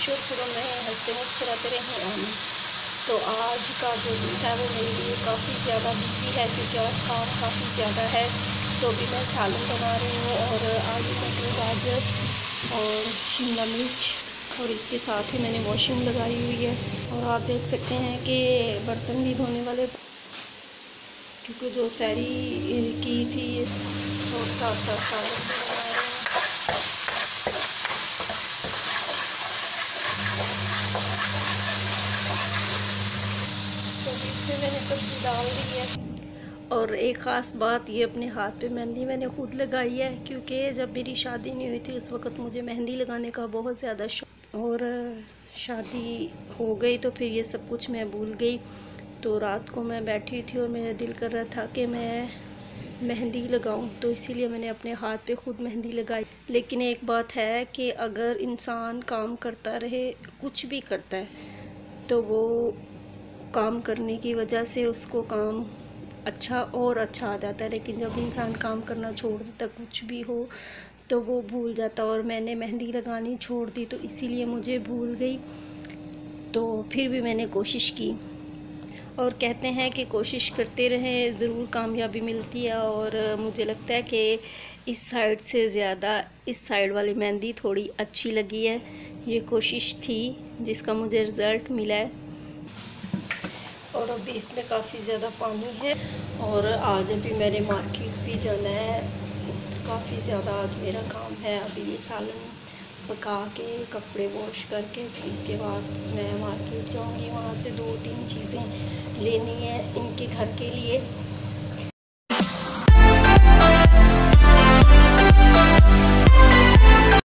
खुश और खुश रहें, हंसते मुस्कुराते रहें, आमीन। तो आज का जो दिन है वो मेरे लिए काफ़ी ज़्यादा बिजी है क्योंकि आज काम काफ़ी ज़्यादा है। तो भी मैं सालन बना रही हूँ और आलू मटर गाजर और शिमला मिर्च, और इसके साथ ही मैंने वॉशिंग लगाई हुई है। और आप देख सकते हैं कि बर्तन भी धोने वाले, क्योंकि जो सैरी की थी, और साथ साथ सालन भी बना रहे हैं। तो इसमें मैंने सब्ज़ी डाल दी है। और एक ख़ास बात, ये अपने हाथ पे मेहंदी मैंने खुद लगाई है, क्योंकि जब मेरी शादी नहीं हुई थी उस वक़्त मुझे मेहंदी लगाने का बहुत ज़्यादा शौक, और शादी हो गई तो फिर ये सब कुछ मैं भूल गई। तो रात को मैं बैठी थी और मेरा दिल कर रहा था कि मैं मेहंदी लगाऊं, तो इसीलिए मैंने अपने हाथ पे खुद मेहंदी लगाई। लेकिन एक बात है कि अगर इंसान काम करता रहे, कुछ भी करता है, तो वो काम करने की वजह से उसको काम अच्छा और अच्छा आ जाता है। लेकिन जब इंसान काम करना छोड़ देता, कुछ भी हो, तो वो भूल जाता। और मैंने मेहंदी लगानी छोड़ दी, तो इसीलिए मुझे भूल गई। तो फिर भी मैंने कोशिश की, और कहते हैं कि कोशिश करते रहें, ज़रूर कामयाबी मिलती है। और मुझे लगता है कि इस साइड से ज़्यादा इस साइड वाली मेहंदी थोड़ी अच्छी लगी है। ये कोशिश थी जिसका मुझे रिज़ल्ट मिला है। और अभी इसमें काफ़ी ज़्यादा पानी है, और आज अभी मैंने मार्केट भी जाना है। काफ़ी ज़्यादा आज मेरा काम है। अभी ये सालन पका के कपड़े वॉश करके इसके बाद मैं मार्केट जाऊंगी, वहाँ से 2-3 चीज़ें लेनी है इनके घर के लिए।